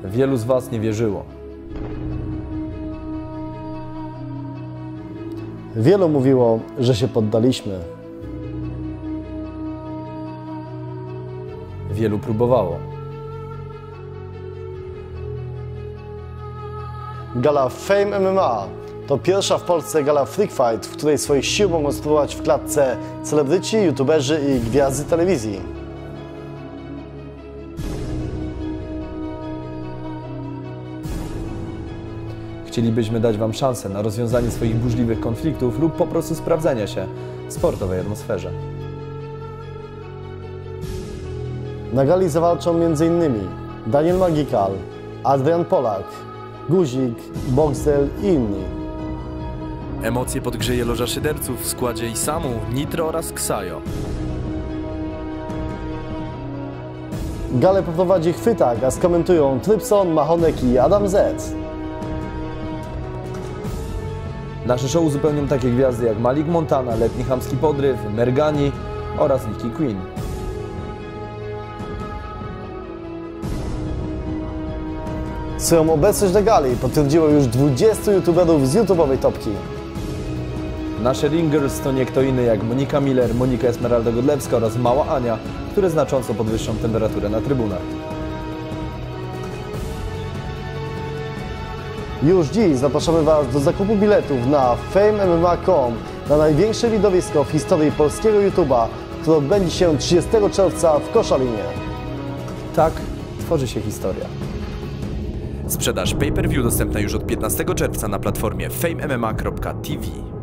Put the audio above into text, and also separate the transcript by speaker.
Speaker 1: Wielu z Was nie wierzyło.
Speaker 2: Wielu mówiło, że się poddaliśmy.
Speaker 1: Wielu próbowało.
Speaker 2: Gala Fame MMA to pierwsza w Polsce gala Freak Fight, w której swoich sił mogą spróbować w klatce celebryci, youtuberzy i gwiazdy telewizji.
Speaker 1: Chcielibyśmy dać Wam szansę na rozwiązanie swoich burzliwych konfliktów lub po prostu sprawdzenia się w sportowej atmosferze.
Speaker 2: Na gali zawalczą m.in. Daniel Magikal, Adrian Polak, Guzik, Boxel i inni.
Speaker 3: Emocje podgrzeje loża szyderców w składzie Isamu, Nitro oraz Ksajo.
Speaker 2: Galę poprowadzi Chwytak, a skomentują Trypson, Mahonek i Adam Z.
Speaker 1: Nasze show uzupełnią takie gwiazdy jak Malik Montana, Letni Chamski Podryw, Mergani oraz Nicki Queen.
Speaker 2: Swoją obecność na gali potwierdziło już 20 youtuberów z YouTube'owej topki.
Speaker 1: Nasze ringers to nie kto inny jak Monika Miller, Monika Esmeralda Godlewska oraz Mała Ania, które znacząco podwyższą temperaturę na trybunach.
Speaker 2: Już dziś zapraszamy Was do zakupu biletów na FameMMA.com, na największe widowisko w historii polskiego YouTube'a, które odbędzie się 30 czerwca w Koszalinie.
Speaker 1: Tak tworzy się historia.
Speaker 3: Sprzedaż pay-per-view dostępna już od 15 czerwca na platformie famemma.tv.